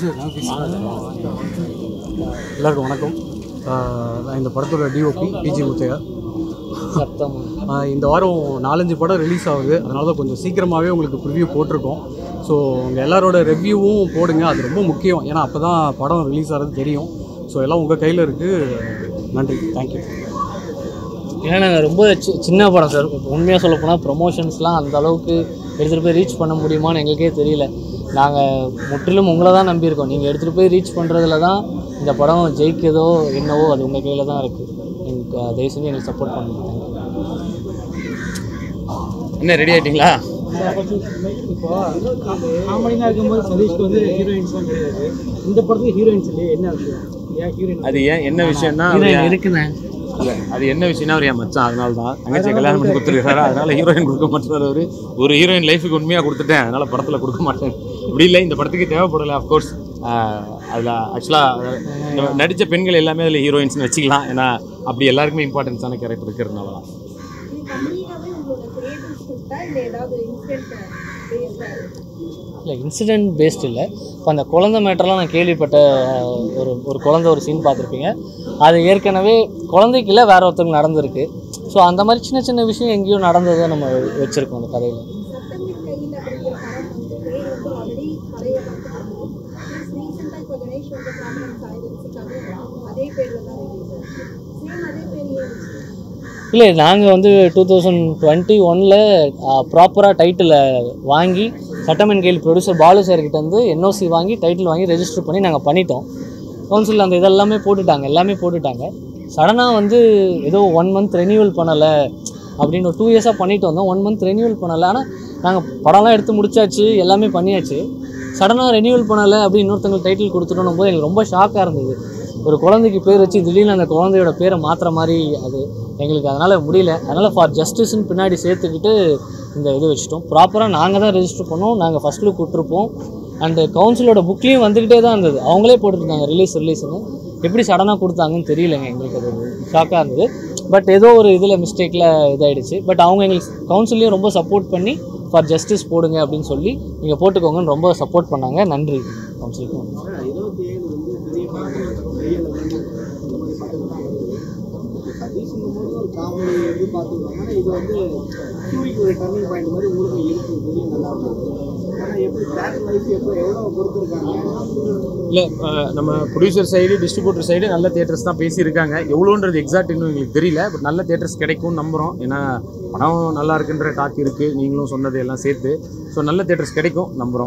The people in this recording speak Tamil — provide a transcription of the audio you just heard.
எல்லாருக்கும் வணக்கம். நான் இந்த படத்தோட டிஓபி பிஜி முத்தையா. இந்த வாரம் 4-5 படம் ரிலீஸ் ஆகுது. அதனால தான் கொஞ்சம் சீக்கிரமாகவே உங்களுக்கு ப்ரிவ்யூ போட்டிருக்கோம். ஸோ உங்கள் எல்லாரோட ரிவ்யூவும் போடுங்க, அது ரொம்ப முக்கியம். ஏன்னா அப்போ தான் படம் ரிலீஸ் ஆகிறது தெரியும். ஸோ எல்லாம் உங்கள் கையில் இருக்குது. நன்றி, தேங்க்யூ. ஏன்னா நாங்கள் ரொம்ப சின்ன படம் சார். உண்மையாக சொல்ல போனால் ப்ரொமோஷன்ஸ்லாம் அந்த அளவுக்கு எடுத்துகிட்டு போய் ரீச் பண்ண முடியுமான்னு எங்களுக்கே தெரியல. நாங்கள் முற்றிலும் உங்களை தான் நம்பியிருக்கோம். நீங்கள் எடுத்துகிட்டு போய் ரீச் பண்ணுறதுல தான் இந்த படம் ஜெயிக்கிறதோ என்னவோ அது உங்கள் கையில் தான் இருக்குது. எங்களுக்கு தயவு செஞ்சு எங்களுக்கு சப்போர்ட் பண்ணுங்க. என்ன ரெடி ஆகிட்டிங்களா? இப்போ காமெடியாக இருக்கும்போது சதீஷ்க்கு வந்து ஹீரோயின்ஸ்லாம் கிடையாது. இந்த படத்துக்கு ஹீரோயின்ஸ் இல்லையே, என்ன விஷயம்? ஏன் ஹீரோயின்? அது ஏன் என்ன விஷயம்னா இருக்குண்ணே, இல்லை அது என்ன விஷயம்னா அவர் என் மச்சான், அதனால தான் தங்கச்சியை கல்யாணம் பண்ணி கொடுத்துருக்காரு. அதனால் ஹீரோயின் கொடுக்க மாட்டேன். ஒரு ஹீரோயின் லைஃபுக்கு உண்மையாக கொடுத்துட்டேன், அதனால் படத்தில் கொடுக்க மாட்டேன். இப்படி இல்லை, இந்த படத்துக்கு தேவைப்படலை. அஃப்கோர்ஸ் அதில் ஆக்சுவலாக நடித்த பெண்கள் எல்லாமே அதில் ஹீரோயின்ஸ்னு வச்சுக்கலாம். ஏன்னா அப்படி எல்லாருக்குமே இம்பார்ட்டன்ஸான கேரக்டர் இருக்கிறதுனால தான். இல்லை இன்சிடென்ட் பேஸ்ட் இல்லை. இப்போ அந்த குழந்தை மேட்டர்லாம் நான் கேள்விப்பட்ட ஒரு குழந்தை ஒரு சீன் பார்த்துருப்பீங்க. அது ஏற்கனவே குழந்தைக்கு இல்லை, வேற ஒருத்தருக்கு நடந்திருக்கு. ஸோ அந்த மாதிரி சின்ன சின்ன விஷயம் எங்கேயோ நடந்ததை நம்ம வச்சுருக்கோம் அந்த கதையில். இல்லை நாங்கள் வந்து 2021 ப்ராப்பராக டைட்டில் வாங்கி சட்டமன் கையில் ப்ரொடியூசர் பாலு சார்கிட்ட வந்து என்ஓசி வாங்கி டைட்டில் வாங்கி ரெஜிஸ்டர் பண்ணி நாங்கள் பண்ணிட்டோம். கவுன்சிலில் அந்த இதெல்லாமே போட்டுட்டாங்க, எல்லாமே போட்டுட்டாங்க. சடனாக வந்து ஏதோ 1 மந்த் ரெனியூவல் பண்ணலை அப்படின்னு ஒரு 2 இயர்ஸாக பண்ணிட்டு வந்தோம். 1 மந்த் ரெனியூவல் பண்ணலை. ஆனால் நாங்கள் படம்லாம் எடுத்து முடிச்சாச்சு, எல்லாமே பண்ணியாச்சு. சடனாக ரெனியூவல் பண்ணலை அப்படின்னு இன்னொருத்தங்களுக்கு டைட்டில் கொடுத்துட்டோம் போது எங்களுக்கு ரொம்ப ஷாக்காக இருந்தது. ஒரு குழந்தைக்கு பேர் வச்சு திடீர்னு அந்த குழந்தையோட பேரை மாற்றுற மாதிரி அது எங்களுக்கு அதனால் முடியல. அதனால் ஃபார் ஜஸ்டிஸ்ன்னு பின்னாடி சேர்த்துக்கிட்டு இந்த இது வச்சுட்டோம். ப்ராப்பராக நாங்கள் தான் ரெஜிஸ்டர் பண்ணோம். நாங்கள் ஃபஸ்ட் லுக் விட்டுருப்போம். அண்டு கவுன்சிலோட புக்லேயும் வந்துக்கிட்டே தான் இருந்தது. அவங்களே போட்டுருந்தாங்க ரிலீஸ்னு. எப்படி சடனாக கொடுத்தாங்கன்னு தெரியலைங்க, எங்களுக்கு அது ஷாக்காக இருந்தது. பட் ஏதோ ஒரு இதில் மிஸ்டேக்கில் இதாகிடுச்சு. பட் அவங்க எங்களுக்கு கவுன்சிலையும் ரொம்ப சப்போர்ட் பண்ணி ஃபார் ஜஸ்டிஸ் போடுங்க அப்படின்னு சொல்லி நீங்கள் போட்டுக்கோங்கன்னு ரொம்ப சப்போர்ட் பண்ணாங்க. நன்றி கவுன்சிலுக்கும். இல்லை நம்ம ப்ரொடியூசர் சைடு டிஸ்ட்ரிபியூட்டர் சைடு நல்ல தியேட்டர்ஸ் தான் பேசியிருக்காங்க. எவ்வளோன்றது எக்ஸாக்ட் இன்னும் எங்களுக்கு தெரியல. பட் நல்ல தியேட்டர்ஸ் கிடைக்கும்னு நம்புகிறோம். ஏன்னா படம் நல்லா இருக்குன்ற டாக் இருக்குது, நீங்களும் சொன்னது எல்லாம் சேர்த்து. ஸோ நல்ல தியேட்டர்ஸ் கிடைக்கும் நம்புகிறோம்.